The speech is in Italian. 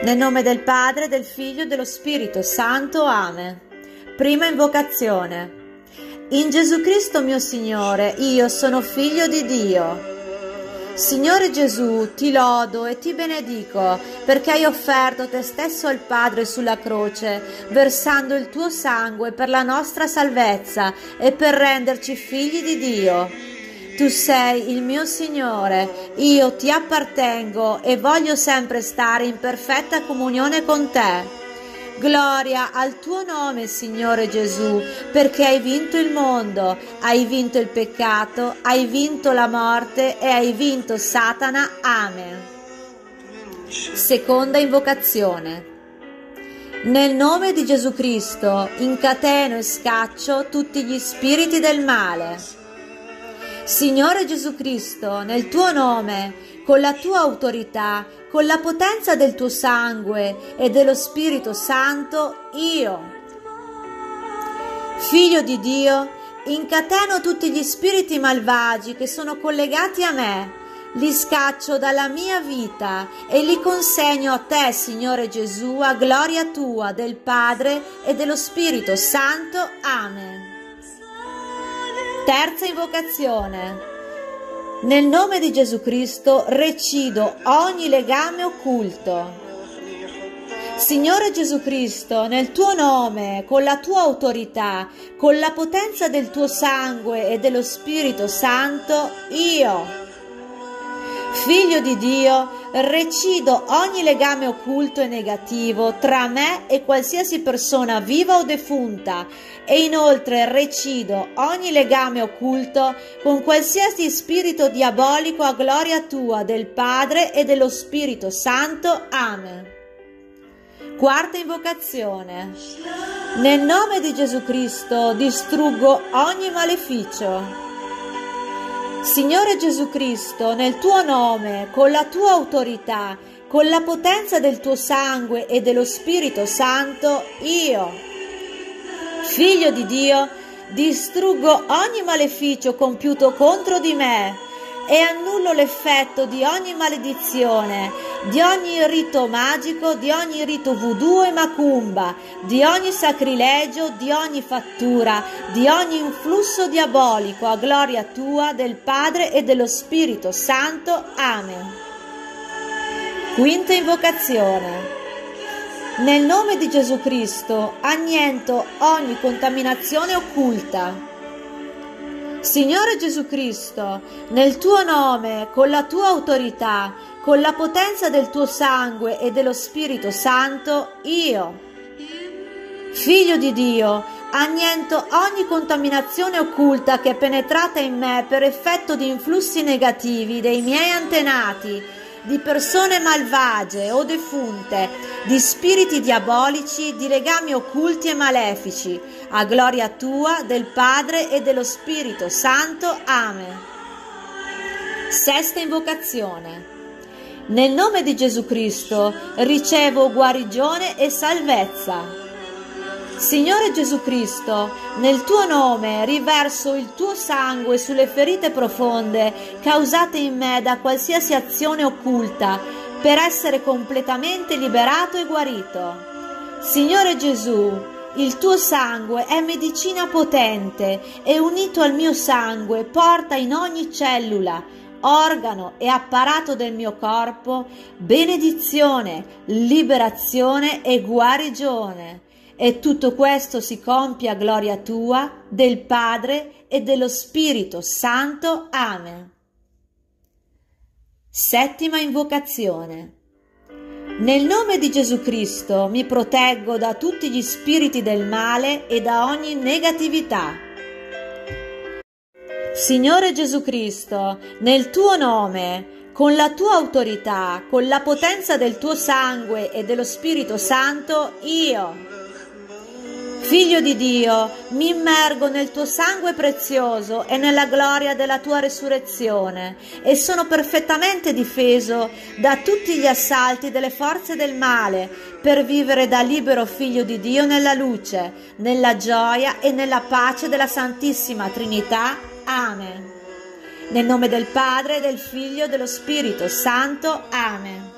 Nel nome del Padre, del Figlio e dello Spirito Santo. Amen. Prima invocazione. In Gesù Cristo mio Signore, io sono figlio di Dio. Signore Gesù, ti lodo e ti benedico perché hai offerto te stesso al Padre sulla croce, versando il tuo sangue per la nostra salvezza e per renderci figli di Dio. Tu sei il mio Signore, io ti appartengo e voglio sempre stare in perfetta comunione con te. Gloria al tuo nome, Signore Gesù, perché hai vinto il mondo, hai vinto il peccato, hai vinto la morte e hai vinto Satana. Amen. Seconda invocazione. Nel nome di Gesù Cristo incateno e scaccio tutti gli spiriti del male. Signore Gesù Cristo, nel tuo nome, con la tua autorità, con la potenza del tuo sangue e dello Spirito Santo, io, Figlio di Dio, incateno tutti gli spiriti malvagi che sono collegati a me, li scaccio dalla mia vita e li consegno a te, Signore Gesù, a gloria tua, del Padre e dello Spirito Santo. Amen. Terza invocazione. Nel nome di Gesù Cristo recido ogni legame occulto. Signore Gesù Cristo, nel tuo nome, con la tua autorità, con la potenza del tuo sangue e dello Spirito Santo, io, Figlio di Dio, recido ogni legame occulto e negativo tra me e qualsiasi persona viva o defunta e inoltre recido ogni legame occulto con qualsiasi spirito diabolico a gloria tua, del Padre e dello Spirito Santo. Amen. Quarta invocazione. Nel nome di Gesù Cristo distruggo ogni maleficio. Signore Gesù Cristo, nel tuo nome, con la tua autorità, con la potenza del tuo sangue e dello Spirito Santo, io, Figlio di Dio, distruggo ogni maleficio compiuto contro di me e annullo l'effetto di ogni maledizione, di ogni rito magico, di ogni rito voodoo e macumba, di ogni sacrilegio, di ogni fattura, di ogni influsso diabolico a gloria tua, del Padre e dello Spirito Santo. Amen. Quinta invocazione. Nel nome di Gesù Cristo anniento ogni contaminazione occulta. Signore Gesù Cristo, nel tuo nome, con la tua autorità, con la potenza del tuo sangue e dello Spirito Santo, io, Figlio di Dio, anniento ogni contaminazione occulta che è penetrata in me per effetto di influssi negativi dei miei antenati, di persone malvagie o defunte, di spiriti diabolici, di legami occulti e malefici, a gloria tua, del Padre e dello Spirito Santo. Amen. Sesta invocazione. Nel nome di Gesù Cristo ricevo guarigione e salvezza. Signore Gesù Cristo, nel tuo nome riverso il tuo sangue sulle ferite profonde causate in me da qualsiasi azione occulta per essere completamente liberato e guarito. Signore Gesù, il tuo sangue è medicina potente e unito al mio sangue porta in ogni cellula, organo e apparato del mio corpo benedizione, liberazione e guarigione. E tutto questo si compie a gloria tua, del Padre e dello Spirito Santo. Amen. Settima invocazione. Nel nome di Gesù Cristo mi proteggo da tutti gli spiriti del male e da ogni negatività. Signore Gesù Cristo, nel tuo nome, con la tua autorità, con la potenza del tuo sangue e dello Spirito Santo, io, Figlio di Dio, mi immergo nel tuo sangue prezioso e nella gloria della tua resurrezione e sono perfettamente difeso da tutti gli assalti delle forze del male per vivere da libero figlio di Dio nella luce, nella gioia e nella pace della Santissima Trinità. Amen. Nel nome del Padre, del Figlio e dello Spirito Santo. Amen.